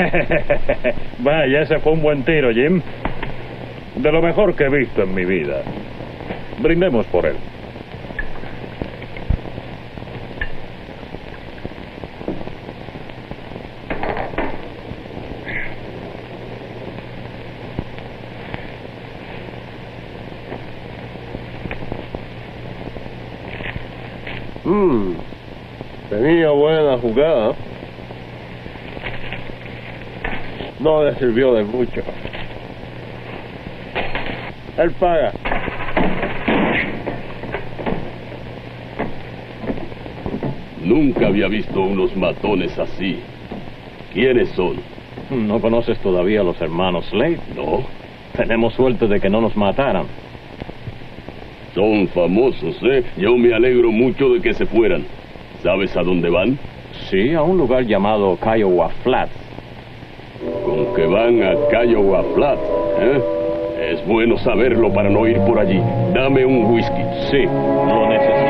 Vaya, ese fue un buen tiro, Jim. De lo mejor que he visto en mi vida. Brindemos por él. Tenía buena jugada. No le sirvió de mucho. Él paga. Nunca había visto unos matones así. ¿Quiénes son? ¿No conoces todavía a los hermanos Slade? No. Tenemos suerte de que no nos mataran. Son famosos, ¿eh? Yo me alegro mucho de que se fueran. ¿Sabes a dónde van? Sí, a un lugar llamado Kiowa Flats. Con que van a Kiowa Flats, ¿eh? Es bueno saberlo para no ir por allí. Dame un whisky. Sí, lo necesito.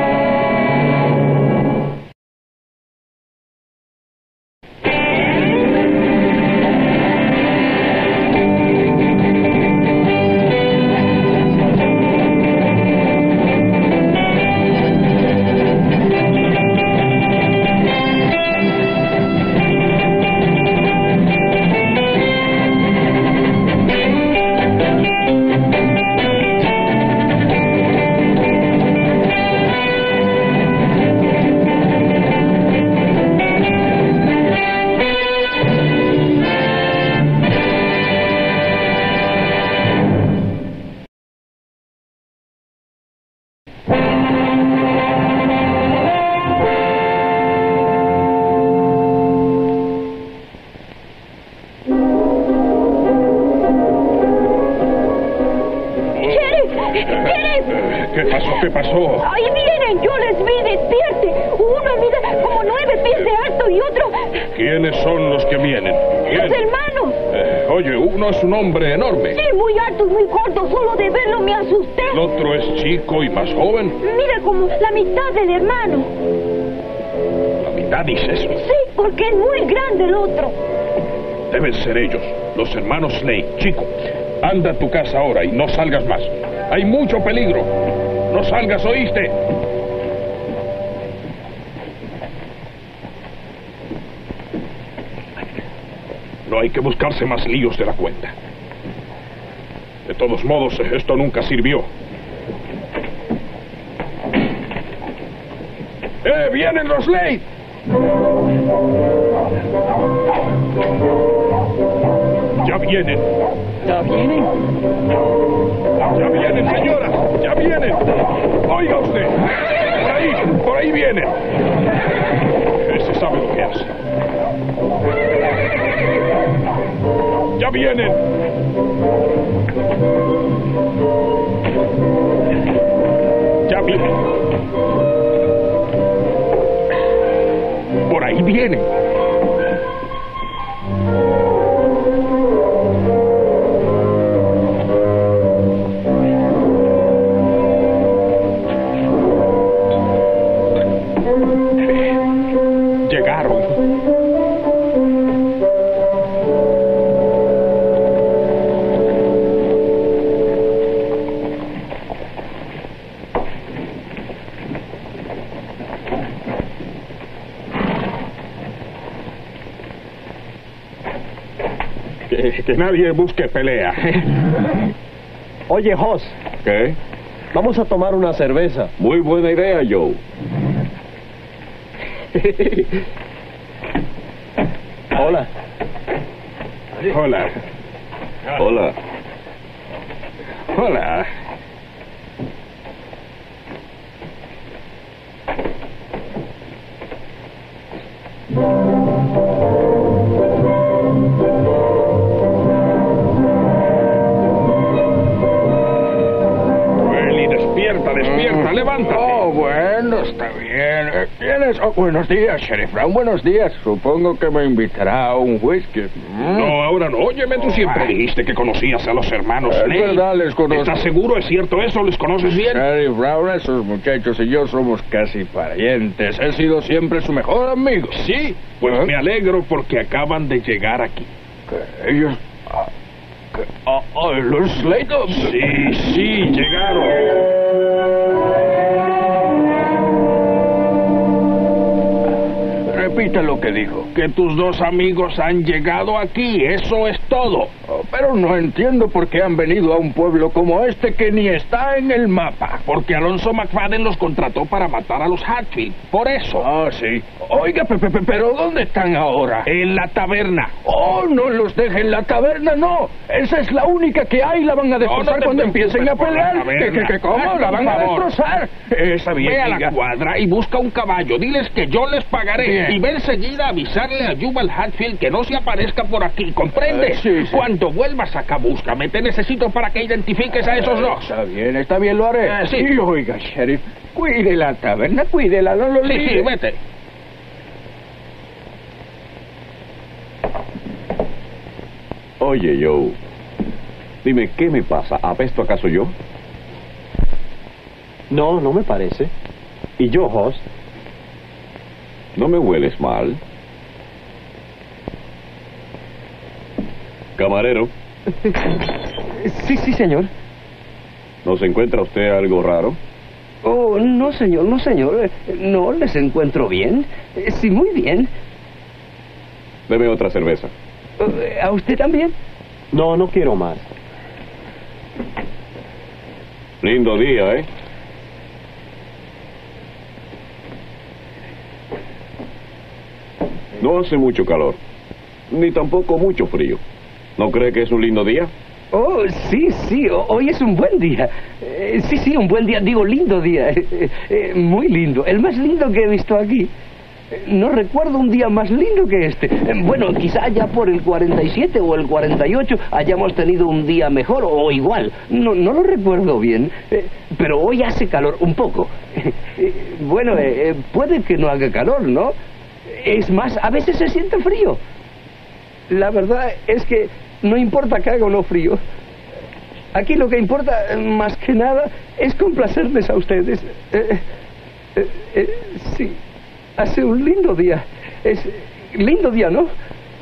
¿Qué pasó? Ahí vienen, yo les vi, despierte. Uno mide como 9 pies de alto y otro... ¿Quiénes son los que vienen? ¿Quién? Los hermanos. Oye, uno es un hombre enorme. Sí, muy alto y muy corto, solo de verlo me asusté. El otro es chico y más joven. Mira como la mitad del hermano. ¿La mitad dices? Sí, porque es muy grande el otro. Deben ser ellos, los hermanos Slade. Chico, anda a tu casa ahora y no salgas más. Hay mucho peligro. No salgas, ¿oíste? No hay que buscarse más líos de la cuenta. De todos modos, esto nunca sirvió. ¡Vienen los Slade! ¡Ya vienen! ¿Ya vienen? ¡Ya vienen, señoras! ¡Ya vienen! ¡Oiga usted! ¡Por ahí vienen! Ese sabe lo que hace. ¡Ya vienen! ¡Ya vienen! ¡Por ahí vienen! Que nadie busque pelea. Oye, Hoss. ¿Qué? Vamos a tomar una cerveza. Muy buena idea, Joe. Hola. Hola. Hola. Hola. Despierta, levántate. Oh, bueno, está bien. ¿Quiénes? Oh, buenos días, Sheriff Brown. Buenos días. Supongo que me invitará a un whisky. No, ahora no. Óyeme, tú siempre dijiste que conocías a los hermanos Slade. Es verdad, les conozco. ¿Estás seguro? ¿Es cierto eso? ¿Les conoces bien? Sheriff Brown, esos muchachos y yo somos casi parientes. He sido siempre su mejor amigo. Sí, pues me alegro porque acaban de llegar aquí. que ellos... ¿Los Slater? Sí, llegaron. Repite lo que dijo. Que tus dos amigos han llegado aquí, eso es todo. Pero no entiendo por qué han venido a un pueblo como este que ni está en el mapa. Porque Alonso McFadden los contrató para matar a los Hatfield, por eso. Ah, sí. Oiga, pero ¿dónde están ahora? En la taberna. Oh, no los dejen en la taberna, no. Esa es la única que hay, la van a destrozar te cuando empiecen a preocupes por la pelear. taberna. ¿Qué, cómo? ¿La van a destrozar? Está bien, Ve a la diga. cuadra y busca un caballo. Diles que yo les pagaré. Bien. Y ve enseguida a avisarle a Jubal Hatfield que no se aparezca por aquí. ¿Comprendes? Sí. Cuando vuelvas acá, búscame. Te necesito para que identifiques a esos dos. Está bien, lo haré. Sí. Y oiga, sheriff, cuide la taberna, cuídela, no lo Sí, olvide. vete. Oye, Joe, dime, ¿qué me pasa? ¿Apesto acaso yo? No, no me parece. ¿Y yo, Hoss? No me hueles mal. Camarero, Sí, señor. ¿no se encuentra usted algo raro? Oh, no, señor, no, señor. No, les encuentro bien. Sí, muy bien. Deme otra cerveza. ¿A usted también? No, no quiero más. Lindo día, ¿eh? No hace mucho calor, ni tampoco mucho frío. ¿No cree que es un lindo día? Oh, sí, hoy es un buen día. Sí, un buen día, digo, lindo día. Muy lindo, el más lindo que he visto aquí. No recuerdo un día más lindo que este. Bueno, quizá ya por el 47 o el 48 hayamos tenido un día mejor o igual. No lo recuerdo bien. Pero hoy hace calor, un poco. Bueno, puede que no haga calor, ¿no? Es más, a veces se siente frío. La verdad es que no importa que haga o no frío. Aquí lo que importa, más que nada, es complacerles a ustedes. Sí, hace un lindo día. Es lindo día, ¿no?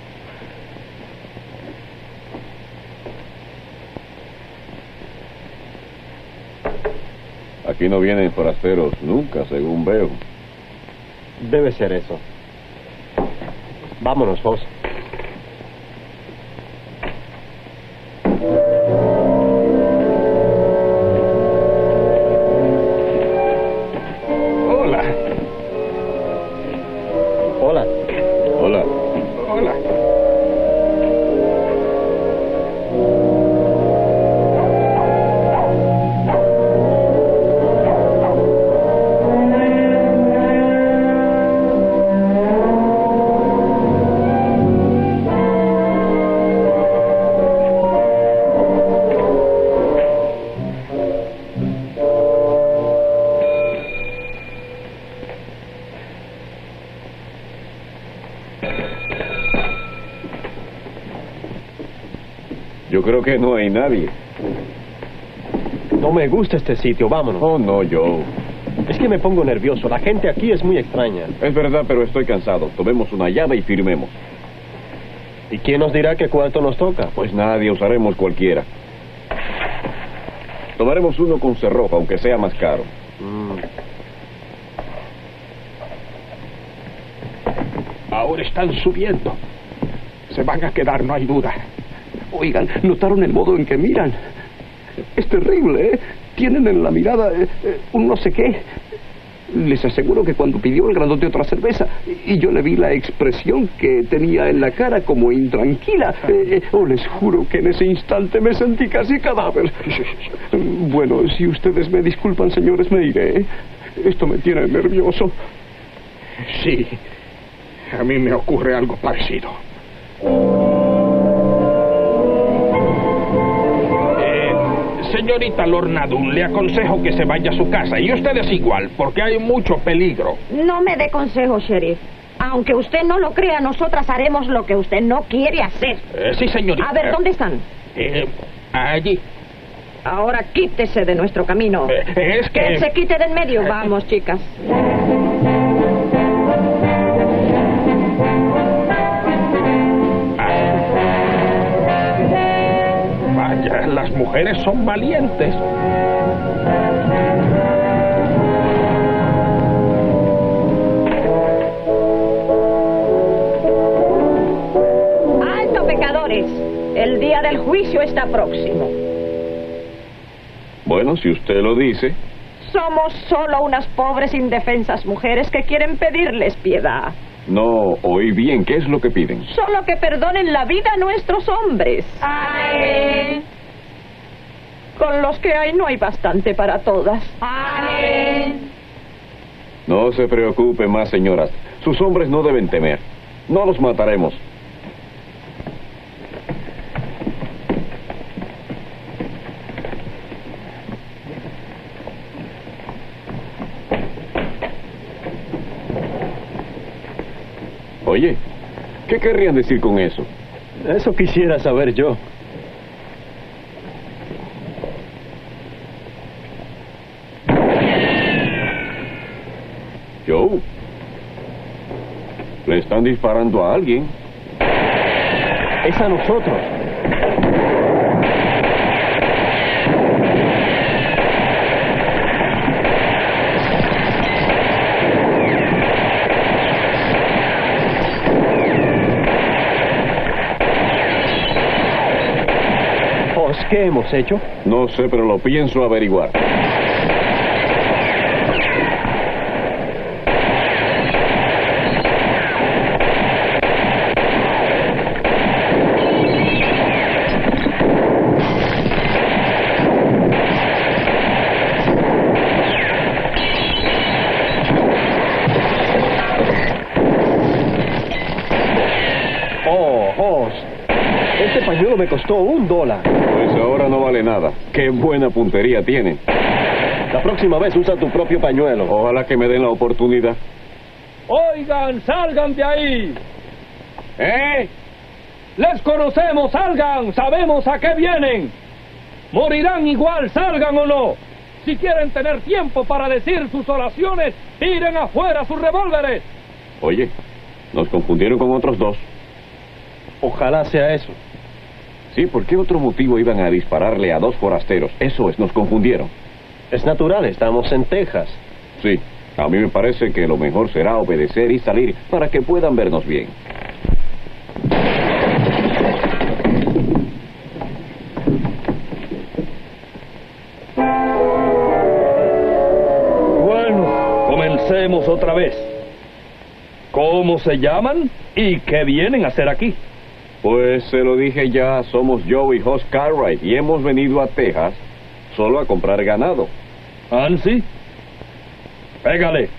Aquí no vienen forasteros nunca, según veo. Debe ser eso. Vámonos, Hoss. Hola. Hola. Hola. Hola. Yo creo que no hay nadie. No me gusta este sitio, vámonos. Oh, no, Joe. Es que me pongo nervioso. La gente aquí es muy extraña. Es verdad, pero estoy cansado. Tomemos una llave y firmemos. ¿Y quién nos dirá qué cuarto nos toca? Pues nadie, usaremos cualquiera. Tomaremos uno con cerrojo, aunque sea más caro. Ahora están subiendo. Se van a quedar, no hay duda. Oigan, ¿notaron el modo en que miran? Es terrible, ¿eh? Tienen en la mirada un no sé qué. Les aseguro que cuando pidió el grandote otra cerveza y yo le vi la expresión que tenía en la cara como intranquila, les juro que en ese instante me sentí casi cadáver. Bueno, si ustedes me disculpan, señores, me iré. Esto me tiene nervioso. Sí, a mí me ocurre algo parecido. Señorita Lorna Dunn, le aconsejo que se vaya a su casa. Y ustedes igual, porque hay mucho peligro. No me dé consejo, sheriff. Aunque usted no lo crea, nosotras haremos lo que usted no quiere hacer. Sí, señorita. A ver, ¿dónde están? Allí. Ahora quítese de nuestro camino. Es que... Que se quite de en medio. Vamos, chicas. Vaya, las mujeres son valientes. ¡Alto, pecadores! El día del juicio está próximo. Bueno, si usted lo dice. Somos solo unas pobres indefensas mujeres que quieren pedirles piedad. No, oí bien, ¿qué es lo que piden? Solo que perdonen la vida a nuestros hombres. Amén. Con los que hay no hay bastante para todas. Amén. No se preocupe más, señoras. Sus hombres no deben temer. No los mataremos. Oye, ¿qué querrían decir con eso? Eso quisiera saber yo. Joe, le están disparando a alguien. Es a nosotros. ¿Qué hemos hecho? No sé, pero lo pienso averiguar. Este pañuelo me costó $1. Pues ahora no vale nada. Qué buena puntería tienen. La próxima vez usa tu propio pañuelo. Ojalá que me den la oportunidad. Oigan, salgan de ahí. ¿Eh? Les conocemos, salgan. Sabemos a qué vienen. Morirán igual, salgan o no. Si quieren tener tiempo para decir sus oraciones, tiren afuera sus revólveres. Oye, nos confundieron con otros dos. Ojalá sea eso. Sí, ¿por qué otro motivo iban a dispararle a dos forasteros? Eso es, nos confundieron. Es natural, estamos en Texas. Sí, a mí me parece que lo mejor será obedecer y salir para que puedan vernos bien. Bueno, comencemos otra vez. ¿Cómo se llaman y qué vienen a hacer aquí? Pues se lo dije ya, somos Joe y Hoss Cartwright y hemos venido a Texas solo a comprar ganado. ¿Ansi? Pégale.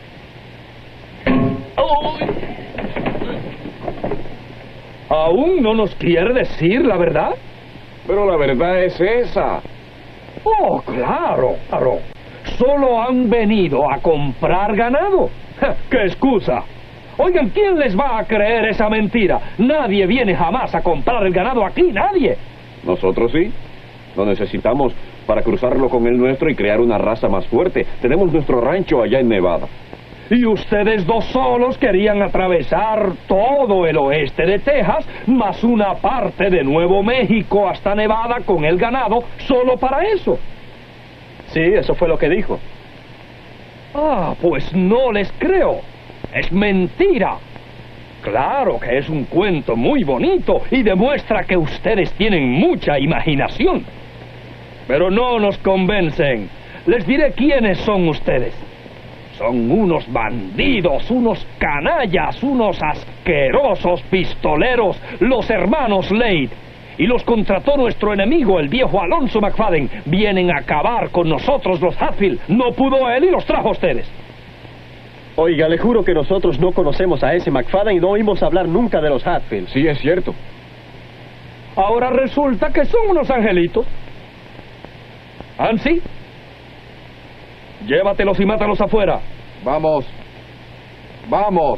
¿Aún no nos quiere decir la verdad? Pero la verdad es esa. Oh, claro, claro. Solo han venido a comprar ganado. ¡Qué excusa! Oigan, ¿quién les va a creer esa mentira? Nadie viene jamás a comprar el ganado aquí, nadie. Nosotros sí. Lo necesitamos para cruzarlo con el nuestro y crear una raza más fuerte. Tenemos nuestro rancho allá en Nevada. Y ustedes dos solos querían atravesar todo el oeste de Texas, más una parte de Nuevo México hasta Nevada con el ganado, solo para eso. Sí, eso fue lo que dijo. Ah, pues no les creo. Es mentira. Claro que es un cuento muy bonito y demuestra que ustedes tienen mucha imaginación. Pero no nos convencen. Les diré quiénes son ustedes. Son unos bandidos, unos canallas, unos asquerosos pistoleros, los hermanos Slade. Y los contrató nuestro enemigo, el viejo Alonso McFadden. Vienen a acabar con nosotros los Hatfield. No pudo él y los trajo a ustedes. Oiga, le juro que nosotros no conocemos a ese McFadden y no oímos hablar nunca de los Hatfield. Sí, es cierto. Ahora resulta que son unos angelitos. ¿Ansi? Llévatelos y mátalos afuera. Vamos. Vamos.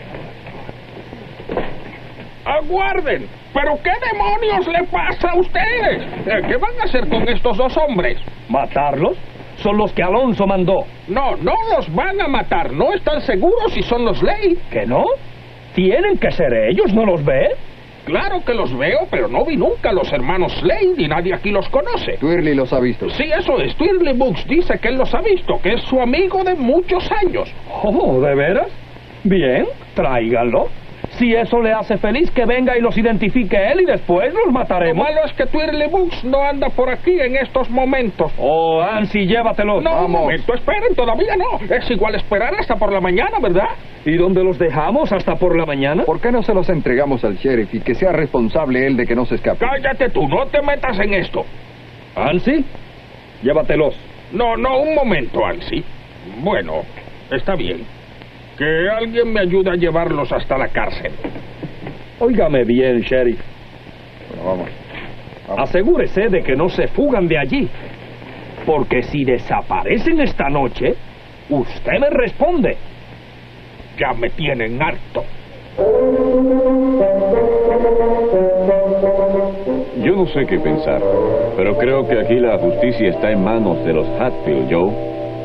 ¡Aguarden! ¿Pero qué demonios le pasa a ustedes? ¿Qué van a hacer con estos dos hombres? ¿Matarlos? Son los que Alonso mandó. No, no los van a matar. ¿No están seguros si son los Slade? ¿Que no? Tienen que ser ellos, ¿no los ve? claro que los veo, pero no vi nunca a los hermanos Slade y nadie aquí los conoce. Twirly los ha visto. Sí, eso es. Twirly Books dice que él los ha visto, que es su amigo de muchos años. Oh, ¿de veras? Bien, tráiganlo. Si eso le hace feliz, que venga y los identifique él y después los Lo mataremos. malo es que Twirly Books no anda por aquí en estos momentos. Oh, Ansi, llévatelos. No, un Vamos. momento, esperen, todavía no. Es igual esperar hasta por la mañana, ¿verdad? ¿Y dónde los dejamos? ¿Hasta por la mañana? ¿Por qué no se los entregamos al sheriff y que sea responsable él de que no se escape? Cállate tú, no te metas en esto. Ansi, llévatelos. No, un momento, Ansi. Bueno, está bien. Que alguien me ayude a llevarlos hasta la cárcel. Óigame bien, sheriff. Bueno, vamos. Asegúrese de que no se fugan de allí. Porque si desaparecen esta noche, usted me responde. Ya me tienen harto. Yo no sé qué pensar, pero creo que aquí la justicia está en manos de los Hatfield, Joe.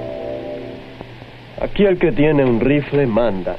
Aquí el que tiene un rifle manda.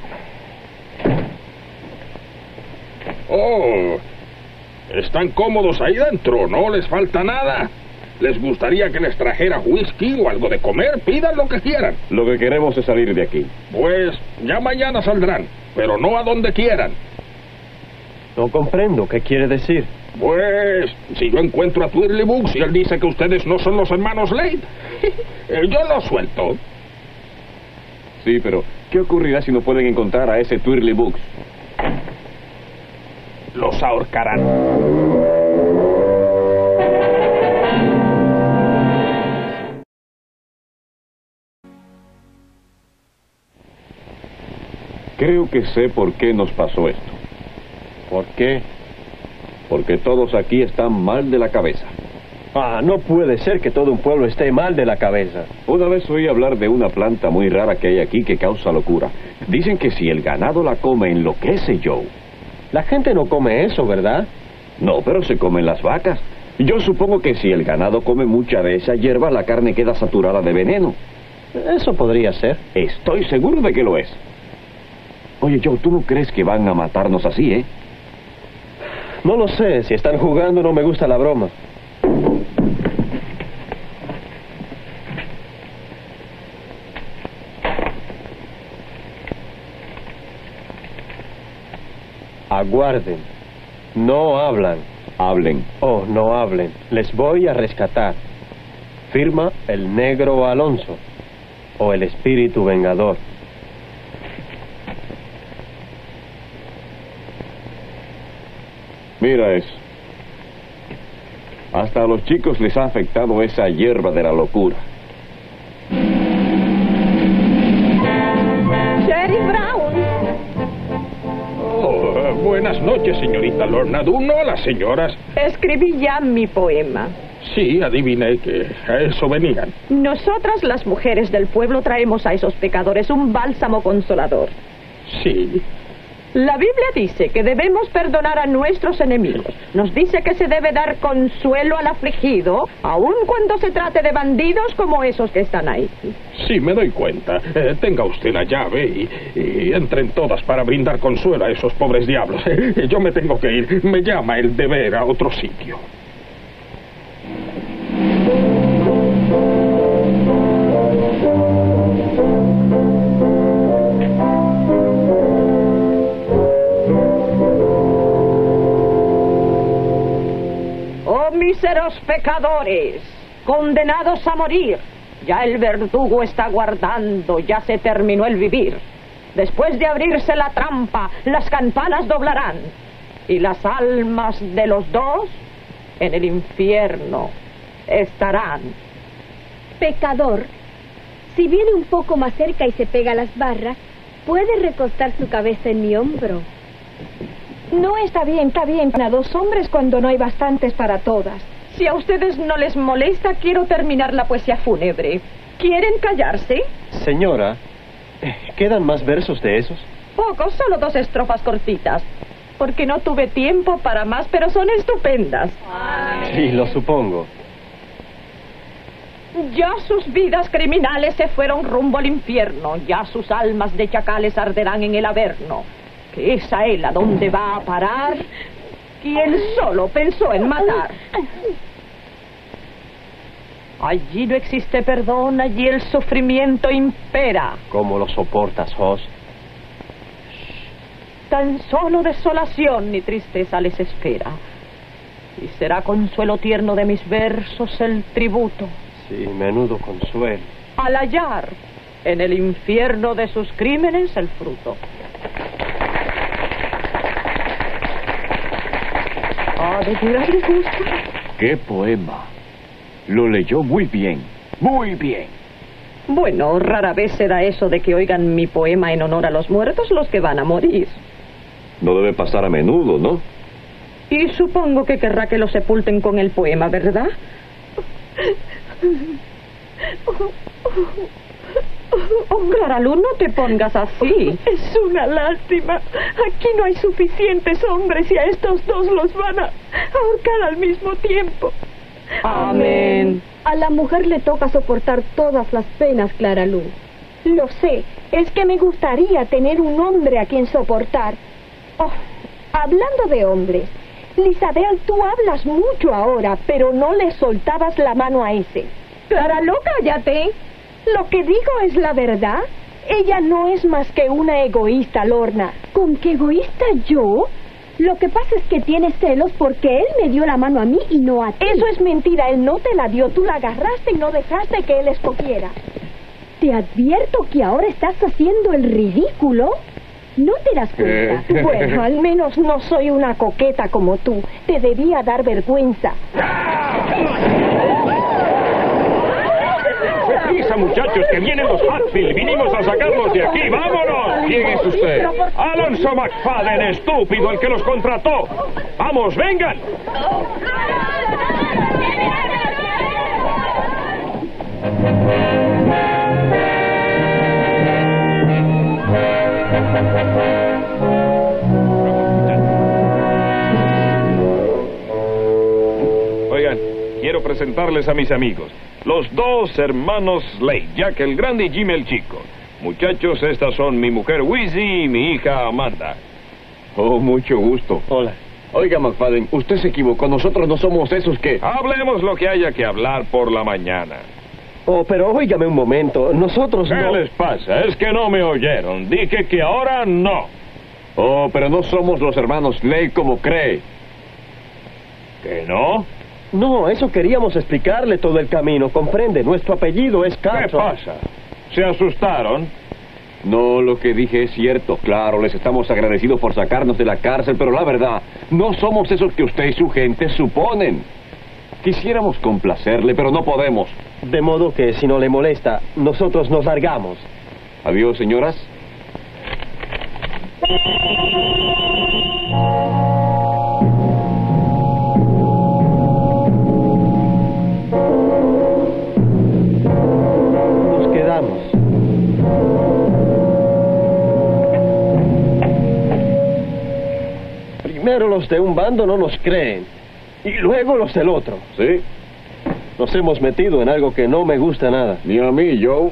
Oh, están cómodos ahí dentro, no les falta nada. ¿Les gustaría que les trajera whisky o algo de comer? Pidan lo que quieran. Lo que queremos es salir de aquí. Pues ya mañana saldrán, pero no a donde quieran. No comprendo, ¿qué quiere decir? Pues, si yo encuentro a Twirly Books y él dice que ustedes no son los hermanos Slade, yo lo suelto. Sí, pero ¿qué ocurrirá si no pueden encontrar a ese Twirly Books? Los ahorcarán. Creo que sé por qué nos pasó esto. ¿Por qué? Porque todos aquí están mal de la cabeza. Ah, no puede ser que todo un pueblo esté mal de la cabeza. Una vez oí hablar de una planta muy rara que hay aquí que causa locura. Dicen que si el ganado la come enloquece, Joe. La gente no come eso, ¿verdad? No, pero se comen las vacas. Yo supongo que si el ganado come mucha de esa hierba, la carne queda saturada de veneno. Eso podría ser. Estoy seguro de que lo es. Oye, Joe, ¿tú no crees que van a matarnos así, eh? No lo sé, si están jugando no me gusta la broma. Aguarden. No hablan. Hablen. Oh, no hablen. Les voy a rescatar. Firma el negro Alonso. O el espíritu vengador. Mira eso. Hasta a los chicos les ha afectado esa hierba de la locura. Sheriff Brown. Oh, buenas noches, señorita Lorna. ¿No a las señoras? Escribí ya mi poema. Sí, adiviné que a eso venían. Nosotras, las mujeres del pueblo, traemos a esos pecadores un bálsamo consolador. Sí. La Biblia dice que debemos perdonar a nuestros enemigos. Nos dice que se debe dar consuelo al afligido, aun cuando se trate de bandidos como esos que están ahí. Sí, me doy cuenta. Tenga usted la llave y entren todas para brindar consuelo a esos pobres diablos. Yo me tengo que ir. Me llama el deber a otro sitio. Míseros pecadores, condenados a morir. Ya el verdugo está guardando, ya se terminó el vivir. Después de abrirse la trampa, las campanas doblarán. Y las almas de los dos en el infierno estarán. Pecador, si viene un poco más cerca y se pega a las barras, puede recostar su cabeza en mi hombro. No, está bien, a dos hombres cuando no hay bastantes para todas. Si a ustedes no les molesta, quiero terminar la poesía fúnebre. ¿Quieren callarse? Señora, ¿quedan más versos de esos? Pocos, solo 2 estrofas cortitas. Porque no tuve tiempo para más, pero son estupendas. Sí, lo supongo. Ya sus vidas criminales se fueron rumbo al infierno. Ya sus almas de chacales arderán en el averno. Que esa hela donde va a parar, ¿Quién solo pensó en matar? Allí no existe perdón, allí el sufrimiento impera. ¿Cómo lo soportas, Jos? Tan solo desolación y tristeza les espera. Y será consuelo tierno de mis versos el tributo. Sí, menudo consuelo. Al hallar en el infierno de sus crímenes el fruto. ¿De verdad le gusta? ¡Qué poema! Lo leyó muy bien, muy bien. Bueno, rara vez será eso de que oigan mi poema en honor a los muertos los que van a morir. No debe pasar a menudo, ¿no? Y supongo que querrá que lo sepulten con el poema, ¿verdad? Oh, Clara Luz, no te pongas así. Es una lástima. Aquí no hay suficientes hombres y a estos dos los van a ahorcar al mismo tiempo. Amén. A la mujer le toca soportar todas las penas, Clara Luz. Lo sé. Es que me gustaría tener un hombre a quien soportar. Oh, hablando de hombres, Lisabel, tú hablas mucho ahora, pero no le soltabas la mano a ese. Clara Luz, cállate. Lo que digo es la verdad. Ella no es más que una egoísta, Lorna. ¿Con qué egoísta yo? Lo que pasa es que tiene celos porque él me dio la mano a mí y no a ti. Eso es mentira, él no te la dio, tú la agarraste y no dejaste que él escogiera. Te advierto que ahora estás haciendo el ridículo. ¿No te das cuenta? Bueno, al menos no soy una coqueta como tú. Te debía dar vergüenza. ¡Prisa, muchachos, que vienen los Hatfield! ¡Vinimos a sacarlos de aquí! ¡Vámonos! ¿Quién es usted? Alonso McFadden, estúpido, el que los contrató. ¡Vamos, vengan! Oigan, quiero presentarles a mis amigos, los dos hermanos Slade, Jack el Grande y Jim el Chico. Muchachos, estas son mi mujer Wizzy y mi hija Amanda. Oh, mucho gusto. Hola. Oiga, McFadden, usted se equivocó. Nosotros no somos esos que... Hablemos lo que haya que hablar por la mañana. Oh, pero óigame un momento. Nosotros ¿Qué no... les pasa? Es que no me oyeron. Dije que ahora no. Oh, pero no somos los hermanos Slade como cree. ¿Que no? No, eso queríamos explicarle todo el camino. Comprende, nuestro apellido es Carson. ¿Qué pasa? ¿Se asustaron? No, lo que dije es cierto. Claro, les estamos agradecidos por sacarnos de la cárcel, pero la verdad, no somos esos que usted y su gente suponen. Quisiéramos complacerle, pero no podemos. De modo que, si no le molesta, nosotros nos largamos. Adiós, señoras. Nos quedamos. Primero los de un bando no nos creen, y luego los del otro. ¿Sí? Nos hemos metido en algo que no me gusta nada. Ni a mí, Joe.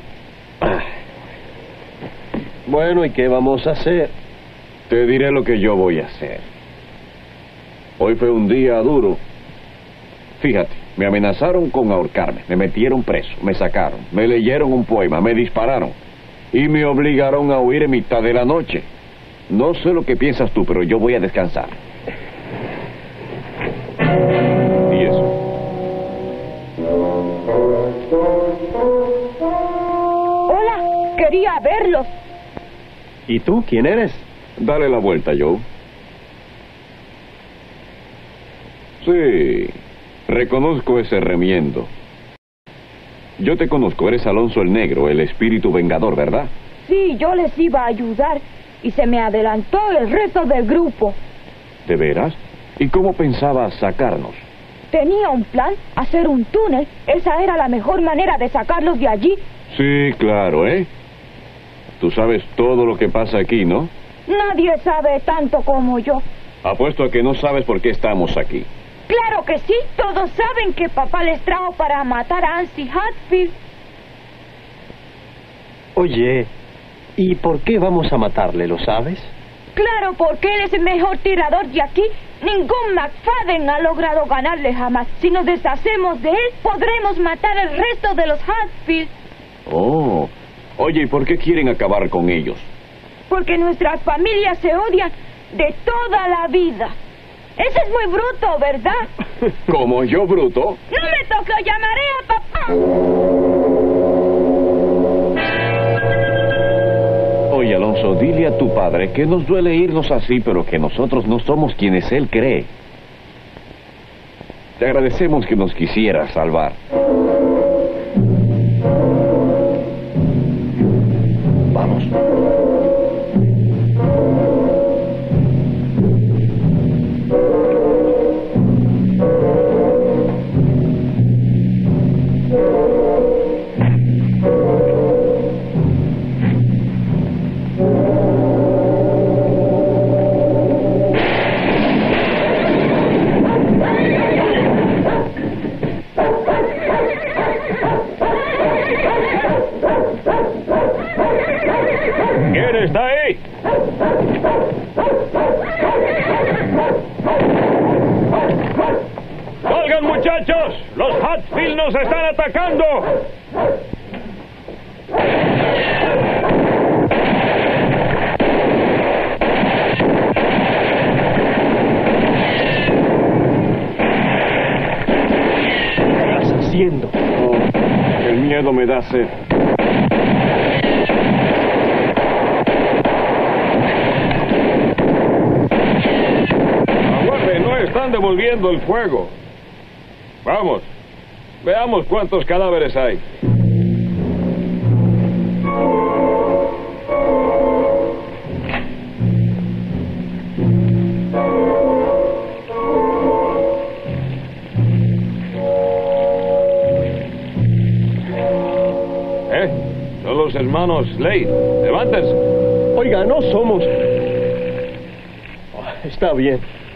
Bueno, ¿y qué vamos a hacer? Te diré lo que yo voy a hacer. Hoy fue un día duro. Fíjate, me amenazaron con ahorcarme, me metieron preso, me sacaron, me leyeron un poema, me dispararon y me obligaron a huir en mitad de la noche. No sé lo que piensas tú, pero yo voy a descansar. ¿Y eso? Hola, quería verlos. ¿Y tú quién eres? Dale la vuelta, Joe. Sí, reconozco ese remiendo. Yo te conozco, eres Alonso el Negro, el espíritu vengador, ¿verdad? Sí, yo les iba a ayudar y se me adelantó el resto del grupo. ¿De veras? ¿Y cómo pensabas sacarnos? Tenía un plan, hacer un túnel. Esa era la mejor manera de sacarlos de allí. Sí, claro, ¿eh? Tú sabes todo lo que pasa aquí, ¿no? Nadie sabe tanto como yo. Apuesto a que no sabes por qué estamos aquí. Claro que sí, todos saben que papá les trajo para matar a Ansi Hatfield. Oye, ¿y por qué vamos a matarle, lo sabes? Claro, porque él es el mejor tirador de aquí Ningún McFadden ha logrado ganarle jamás. Si nos deshacemos de él, podremos matar al resto de los Hatfield. Oh. Oye, ¿y por qué quieren acabar con ellos? Porque nuestras familias se odian de toda la vida. Ese es muy bruto, ¿verdad? ¿Como yo, bruto? ¡No me toca! ¡Llamaré a papá! Oye, Alonso, dile a tu padre que nos duele irnos así, pero que nosotros no somos quienes él cree. Te agradecemos que nos quisieras salvar. Vamos. ¿Quién está ahí? ¡Salgan, muchachos! ¡Los Hatfield nos están atacando! ¿Qué estás haciendo? Oh, el miedo me da sed. Están devolviendo el fuego. Vamos, veamos cuántos cadáveres hay. Son los hermanos Slade. Levántense. Oiga, no somos... Oh, está bien.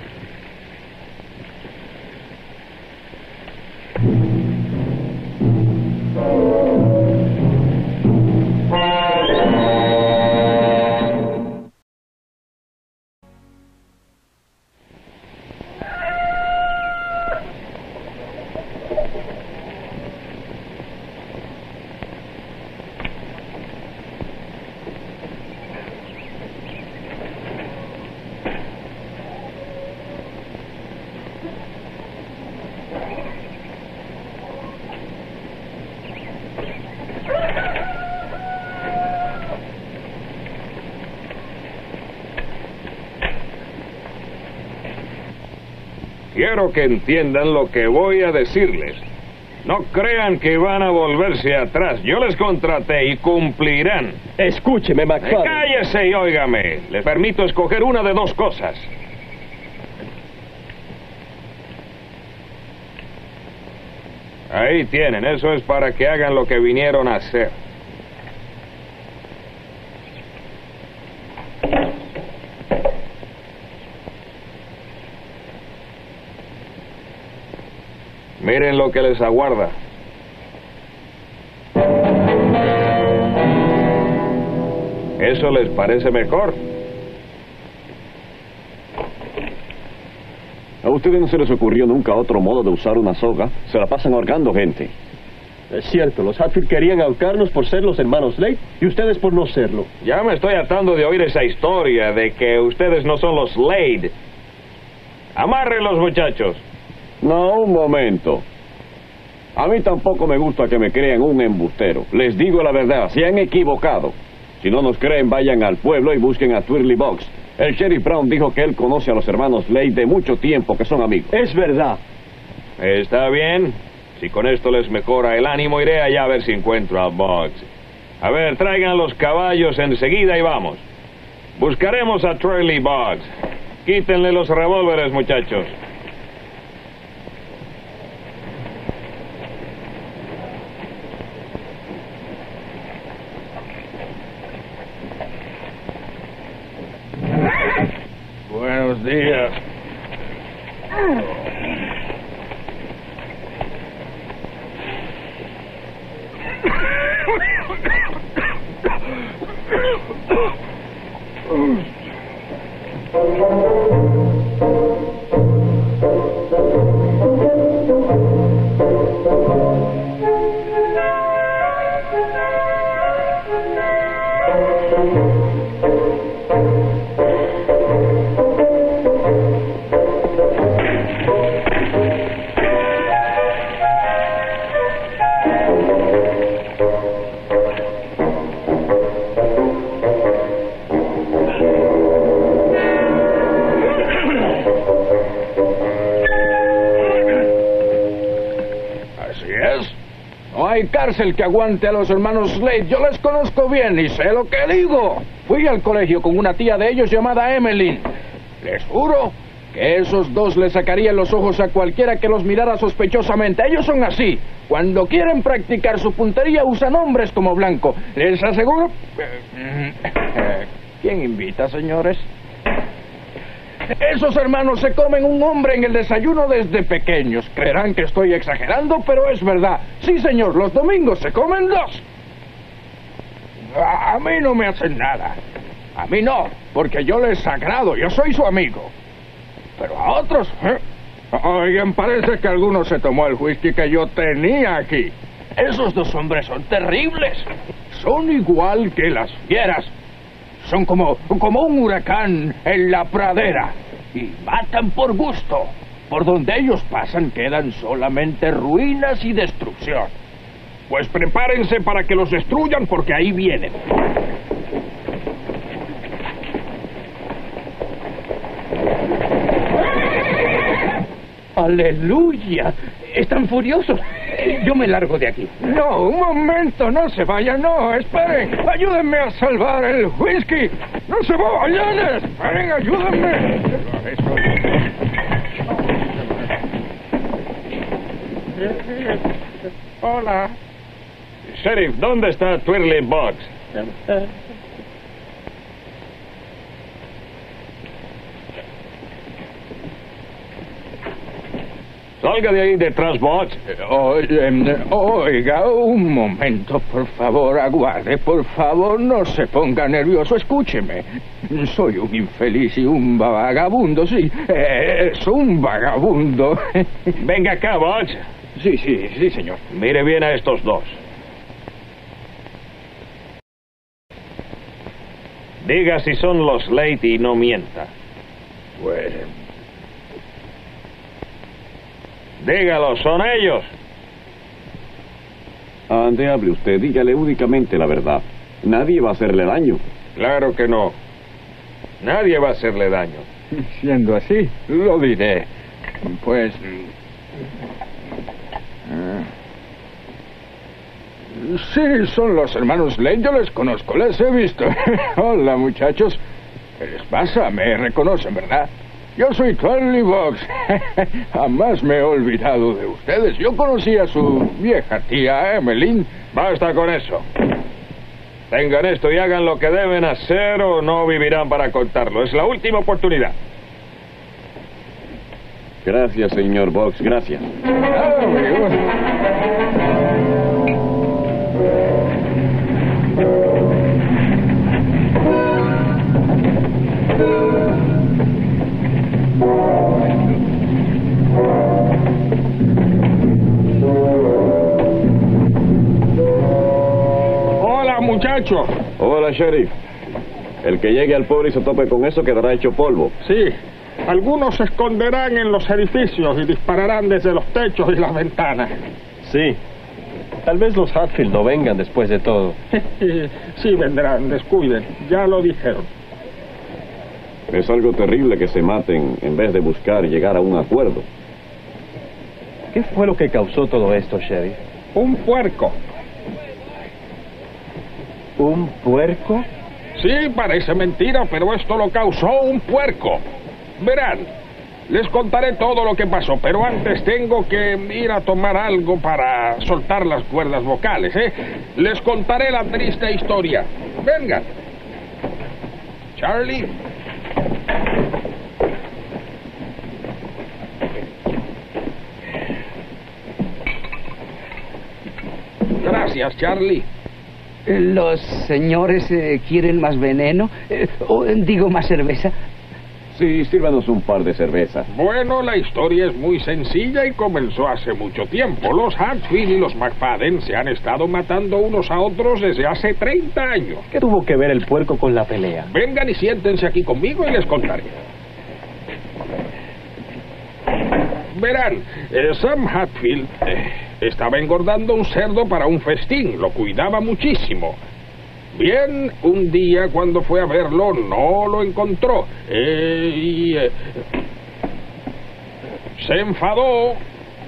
Quiero que entiendan lo que voy a decirles. No crean que van a volverse atrás. Yo les contraté y cumplirán. Escúcheme, McFadden. Cállese y óigame. Les permito escoger una de dos cosas. Ahí tienen. Eso es para que hagan lo que vinieron a hacer. Miren lo que les aguarda. ¿Eso les parece mejor? ¿A ustedes no se les ocurrió nunca otro modo de usar una soga? Se la pasan ahorcando gente. Es cierto, los Hatfield querían ahorcarnos por ser los hermanos Slade y ustedes por no serlo. Ya me estoy hartando de oír esa historia de que ustedes no son los Slade. Amárrenlos, muchachos. No, un momento. A mí tampoco me gusta que me crean un embustero. Les digo la verdad, se han equivocado. Si no nos creen, vayan al pueblo y busquen a Twirly Box. El sheriff Brown dijo que él conoce a los hermanos Slade de mucho tiempo, que son amigos. Es verdad. Está bien. Si con esto les mejora el ánimo, iré allá a ver si encuentro a Boggs. A ver, traigan los caballos enseguida y vamos. Buscaremos a Twirly Box. Quítenle los revólveres, muchachos. Buenos días. es. No hay cárcel que aguante a los hermanos Slade. Yo les conozco bien y sé lo que digo. Fui al colegio con una tía de ellos llamada Emmeline. Les juro que esos dos le sacarían los ojos a cualquiera que los mirara sospechosamente. Ellos son así. Cuando quieren practicar su puntería usan hombres como blanco. Les aseguro... ¿Quién invita, señores? Esos hermanos se comen un hombre en el desayuno desde pequeños. Creerán que estoy exagerando, pero es verdad. Sí, señor, los domingos se comen dos. A mí no me hacen nada. A mí no, porque yo les agrado, yo soy su amigo. Pero a otros... Oigan, parece que alguno se tomó el whisky que yo tenía aquí. Esos dos hombres son terribles. Son igual que las fieras. Son como un huracán en la pradera. Y matan por gusto. Por donde ellos pasan quedan solamente ruinas y destrucción. Pues prepárense para que los destruyan porque ahí vienen. ¡Aleluya! Están furiosos. Yo me largo de aquí. No, un momento, no se vayan, no, esperen. Ayúdenme a salvar el whisky. No se vayan, esperen, ayúdenme. Hola. Sheriff, ¿dónde está Twirly Boggs? Salga de ahí detrás, Boggs. Oiga, un momento, por favor, aguarde, por favor, no se ponga nervioso, escúcheme. Soy un infeliz y un vagabundo, sí, es un vagabundo. Venga acá, Boggs. Sí, señor. Mire bien a estos dos. Diga si son los Slade y no mienta. Pues... Dígalo, ¿son ellos? Ande, hable usted, dígale únicamente la verdad. Nadie va a hacerle daño. Claro que no. Nadie va a hacerle daño. Siendo así, lo diré. Pues... Sí, son los hermanos Slade, yo les conozco, les he visto. Hola, muchachos. ¿Qué les pasa? Me reconocen, ¿verdad? Yo soy Twirly Boggs. Jamás me he olvidado de ustedes. Yo conocí a su vieja tía, Emmeline. Basta con eso. Tengan esto y hagan lo que deben hacer o no vivirán para contarlo. Es la última oportunidad. Gracias, señor Boggs, gracias. Hola, muchacho. Hola, sheriff. El que llegue al pueblo y se tope con eso quedará hecho polvo. Sí, algunos se esconderán en los edificios y dispararán desde los techos y las ventanas. Sí. Tal vez los Hatfield no vengan después de todo. Sí, vendrán, descuiden. Ya lo dijeron. Es algo terrible que se maten en vez de buscar llegar a un acuerdo. ¿Qué fue lo que causó todo esto, sheriff? Un puerco. ¿Un puerco? Sí, parece mentira, pero esto lo causó un puerco. Verán, les contaré todo lo que pasó, pero antes tengo que ir a tomar algo para soltar las cuerdas vocales, ¿eh? Les contaré la triste historia. Vengan. Charlie. Gracias, Charlie. ¿Los señores quieren más veneno? O digo, más cerveza. Sí, sírvanos un par de cervezas. Bueno, la historia es muy sencilla y comenzó hace mucho tiempo. Los Hatfield y los McFadden se han estado matando unos a otros desde hace 30 años. ¿Qué tuvo que ver el puerco con la pelea? Vengan y siéntense aquí conmigo y les contaré. Verán, Sam Hatfield estaba engordando un cerdo para un festín. Lo cuidaba muchísimo. Bien, un día cuando fue a verlo no lo encontró. Se enfadó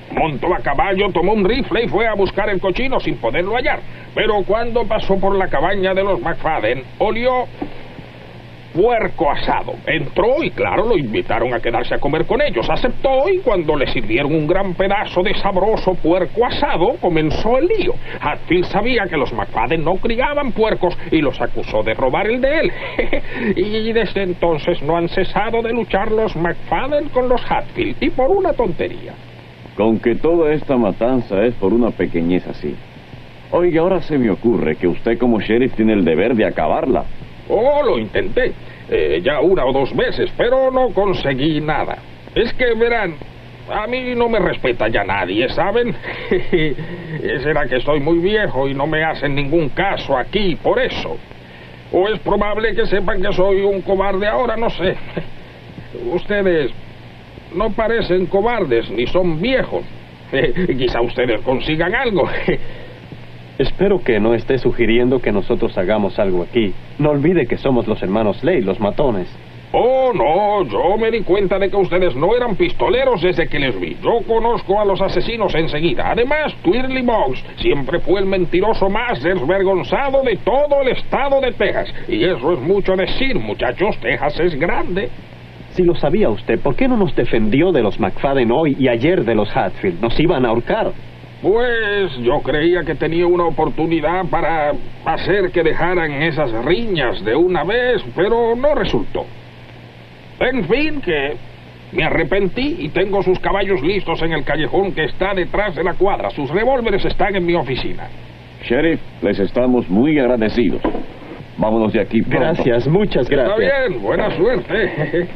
Montó a caballo, tomó un rifle y fue a buscar el cochino sin poderlo hallar. Pero cuando pasó por la cabaña de los McFadden, olió puerco asado. Entró y claro, lo invitaron a quedarse a comer con ellos. Aceptó y cuando le sirvieron un gran pedazo de sabroso puerco asado, comenzó el lío. Hatfield sabía que los McFadden no criaban puercos y los acusó de robar el de él. Y desde entonces no han cesado de luchar los McFadden con los Hatfield, y por una tontería. Con que toda esta matanza es por una pequeñez así. Oiga, ahora se me ocurre que usted como sheriff tiene el deber de acabarla. Oh, lo intenté, ya 1 o 2 veces, pero no conseguí nada. Es que, verán, a mí no me respeta ya nadie, ¿saben? Será que estoy muy viejo y no me hacen ningún caso aquí, por eso. O es probable que sepan que soy un cobarde ahora, no sé. Ustedes no parecen cobardes, ni son viejos. Quizá ustedes consigan algo. Espero que no esté sugiriendo que nosotros hagamos algo aquí. No olvide que somos los hermanos Ley, los matones. Oh, no, yo me di cuenta de que ustedes no eran pistoleros desde que les vi. Yo conozco a los asesinos enseguida. Además, Twirly Boggs siempre fue el mentiroso más desvergonzado de todo el estado de Texas. Y eso es mucho decir, muchachos, Texas es grande. Si lo sabía usted, ¿por qué no nos defendió de los McFadden hoy y ayer de los Hatfield? Nos iban a ahorcar. Pues yo creía que tenía una oportunidad para hacer que dejaran esas riñas de una vez, pero no resultó. En fin, que me arrepentí y tengo sus caballos listos en el callejón que está detrás de la cuadra. Sus revólveres están en mi oficina. Sheriff, les estamos muy agradecidos. Vámonos de aquí pronto. Gracias, muchas gracias. Está bien, buena suerte.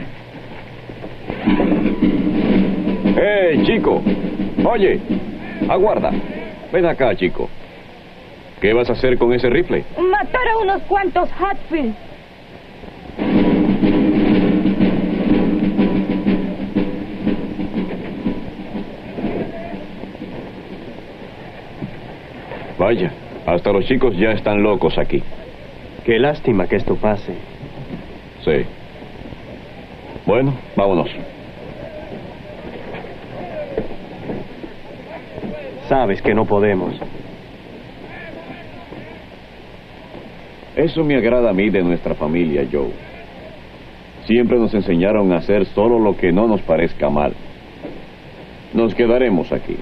Chico! Oye, aguarda. Ven acá, chico. ¿Qué vas a hacer con ese rifle? Matar a unos cuantos Hatfield. Vaya, hasta los chicos ya están locos aquí. Qué lástima que esto pase. Sí. Bueno, vámonos. Sabes que no podemos. Eso me agrada a mí de nuestra familia, Joe. Siempre nos enseñaron a hacer solo lo que no nos parezca mal. Nos quedaremos aquí.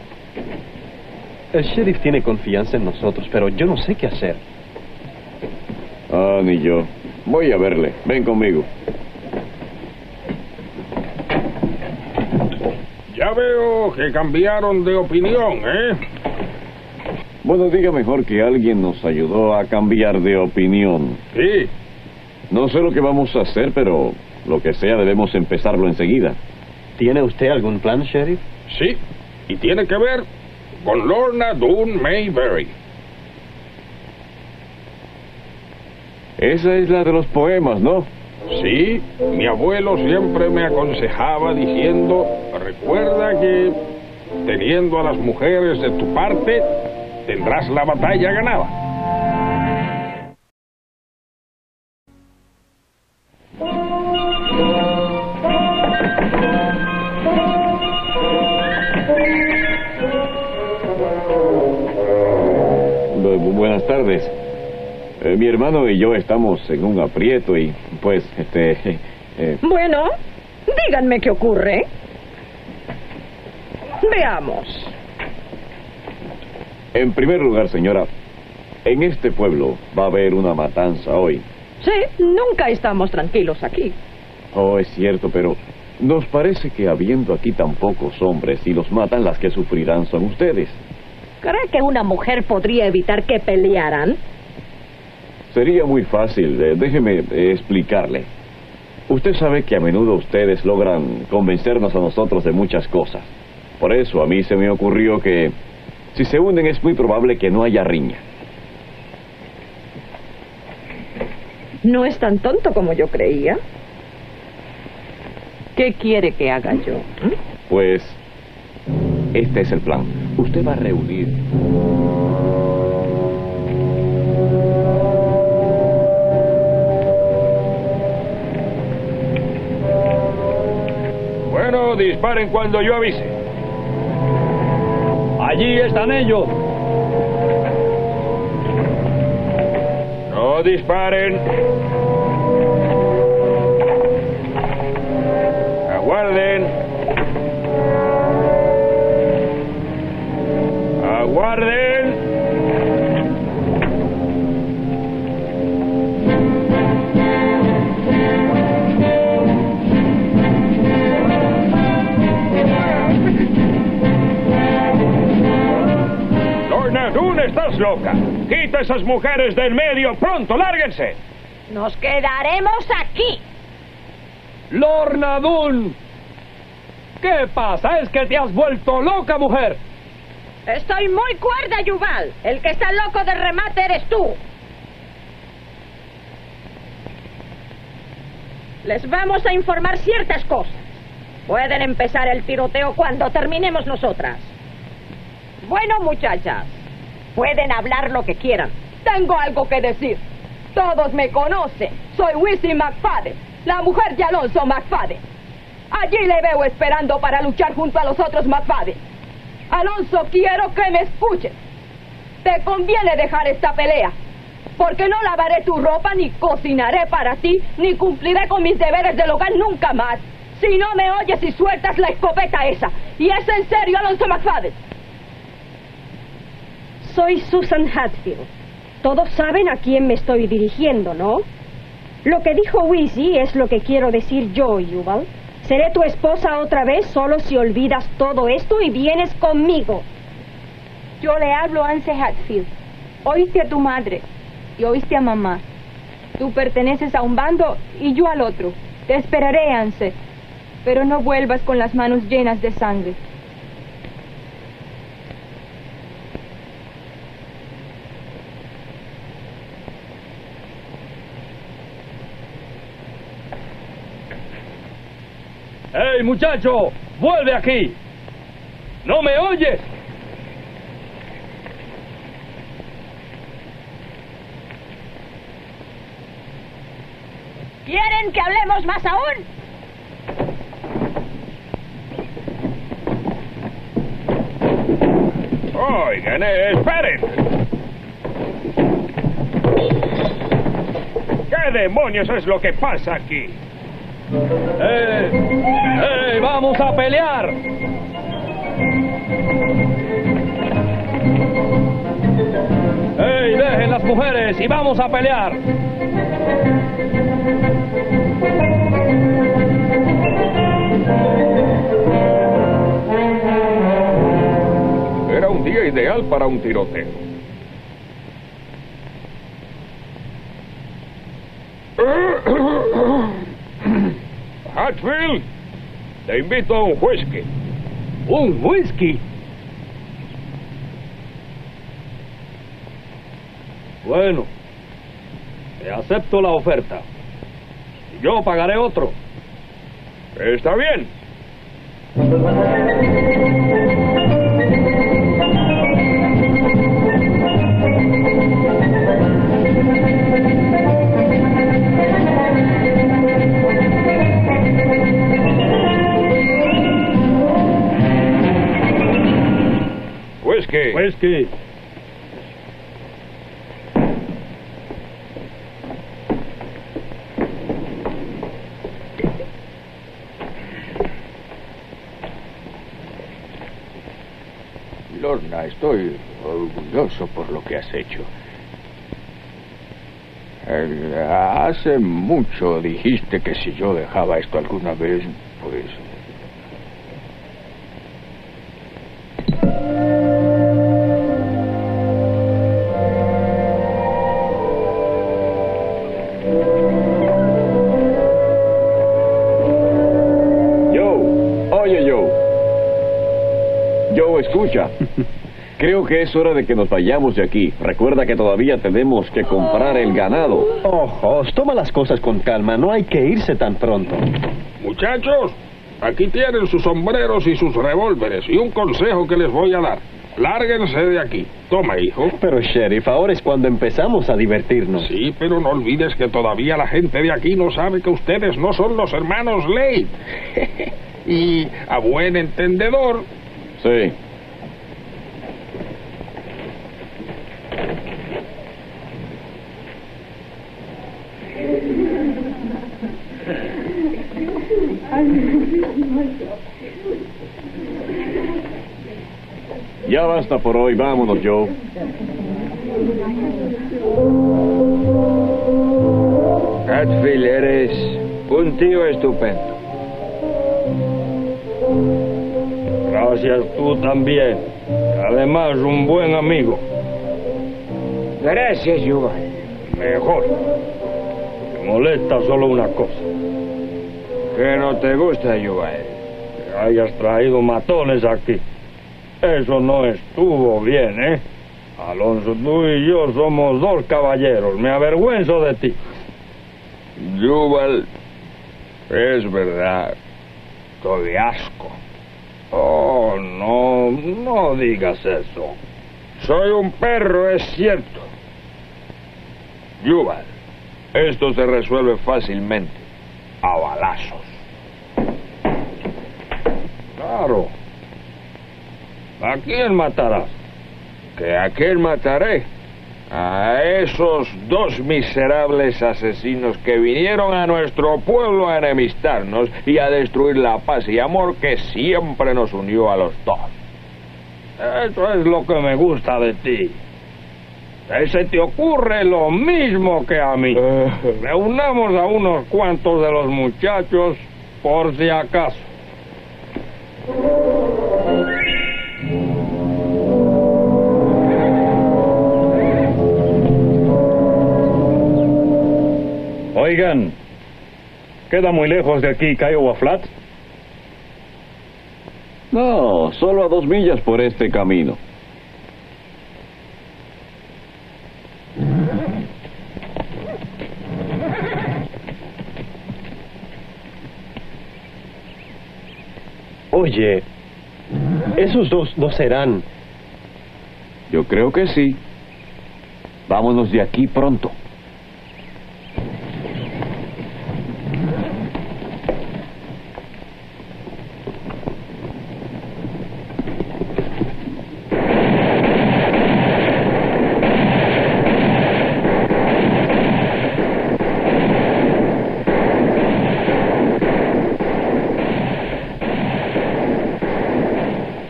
El sheriff tiene confianza en nosotros, pero yo no sé qué hacer. Ah, ni yo. Voy a verle. Ven conmigo. Ya veo que cambiaron de opinión, ¿eh? Bueno, diga mejor que alguien nos ayudó a cambiar de opinión. Sí. No sé lo que vamos a hacer, pero lo que sea debemos empezarlo enseguida. ¿Tiene usted algún plan, sheriff? Sí, y tiene que ver con Lorna Doone Mayberry. Esa es la de los poemas, ¿no? Sí, mi abuelo siempre me aconsejaba diciendo, recuerda que teniendo a las mujeres de tu parte, tendrás la batalla ganada. Buenas tardes. Mi hermano y yo estamos en un aprieto y, pues, Bueno, díganme qué ocurre. Veamos. En primer lugar, señora, en este pueblo va a haber una matanza hoy. Sí, nunca estamos tranquilos aquí. Oh, es cierto, pero nos parece que habiendo aquí tan pocos hombres, si los matan, las que sufrirán son ustedes. ¿Cree que una mujer podría evitar que pelearan? Sería muy fácil. Déjeme explicarle. Usted sabe que a menudo ustedes logran convencernos a nosotros de muchas cosas. Por eso a mí se me ocurrió que si se unen es muy probable que no haya riña. No es tan tonto como yo creía. ¿Qué quiere que haga yo? Pues este es el plan. Usted va a reunir Bueno, disparen cuando yo avise. Allí están ellos. No disparen. Aguarden. Aguarden. Lorna Doone, estás loca. Quita esas mujeres del medio, pronto, lárguense. Nos quedaremos aquí. Lorna Doone. ¿Qué pasa? ¿Es que te has vuelto loca, mujer? Estoy muy cuerda, Yuval. El que está loco de remate eres tú. Les vamos a informar ciertas cosas. Pueden empezar el tiroteo cuando terminemos nosotras. Bueno, muchachas, pueden hablar lo que quieran. Tengo algo que decir. Todos me conocen. Soy Wizzy McFadden, la mujer de Alonso McFadden. Allí le veo esperando para luchar junto a los otros McFadden. Alonso, quiero que me escuches. Te conviene dejar esta pelea, porque no lavaré tu ropa, ni cocinaré para ti, ni cumpliré con mis deberes del hogar nunca más. Si no me oyes y sueltas la escopeta esa. Y es en serio, Alonso McFadden. Soy Susan Hatfield. Todos saben a quién me estoy dirigiendo, ¿no? Lo que dijo Wizzy es lo que quiero decir yo, Yuval. Seré tu esposa otra vez solo si olvidas todo esto y vienes conmigo. Yo le hablo a Anse Hatfield. Oíste a tu madre y oíste a mamá. Tú perteneces a un bando y yo al otro. Te esperaré, Anse. Pero no vuelvas con las manos llenas de sangre. ¡Hey, muchacho! ¡Vuelve aquí! ¿No me oyes? ¿Quieren que hablemos más aún? Oigan, esperen. ¿Qué demonios es lo que pasa aquí? ¡Hey! ¡Vamos a pelear! ¡Hey! ¡Dejen las mujeres y vamos a pelear! Era un día ideal para un tiroteo. Hatfield, te invito a un whisky. ¿Un whisky? Bueno, te acepto la oferta. Yo pagaré otro. Está bien. Whisky. Lorna, estoy orgulloso por lo que has hecho. Hace mucho dijiste que si yo dejaba esto alguna vez, pues... Escucha, creo que es hora de que nos vayamos de aquí. Recuerda que todavía tenemos que comprar el ganado. Ojos, toma las cosas con calma, no hay que irse tan pronto. Muchachos, aquí tienen sus sombreros y sus revólveres y un consejo que les voy a dar. Lárguense de aquí. Toma, hijo. Pero, Sheriff, ahora es cuando empezamos a divertirnos. Sí, pero no olvides que todavía la gente de aquí no sabe que ustedes no son los hermanos Ley. Y a buen entendedor... Sí. Ya basta por hoy, vámonos, Joe. Hatfield, eres un tío estupendo. Gracias, tú también. Además, un buen amigo. Gracias, Yuval. Mejor. Me molesta solo una cosa. ¿Qué no te gusta, Yuval? Que hayas traído matones aquí. Eso no estuvo bien, ¿eh? Alonso, tú y yo somos dos caballeros. Me avergüenzo de ti. Yuval, es verdad. Estoy asco. Oh, no digas eso. Soy un perro, es cierto. Yuval, esto se resuelve fácilmente. A balazos. Claro. ¿A quién matarás? ¿Que a quién mataré? A esos dos miserables asesinos que vinieron a nuestro pueblo a enemistarnos y a destruir la paz y amor que siempre nos unió a los dos. Eso es lo que me gusta de ti. Que se te ocurre lo mismo que a mí. Reunamos a unos cuantos de los muchachos por si acaso. Oigan, ¿queda muy lejos de aquí Kiowa Flats? No, solo a 2 millas por este camino. Oye, esos dos no serán. Yo creo que sí. Vámonos de aquí pronto.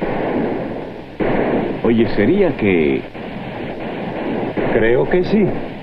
Oye, ¿sería que...? Creo que sí.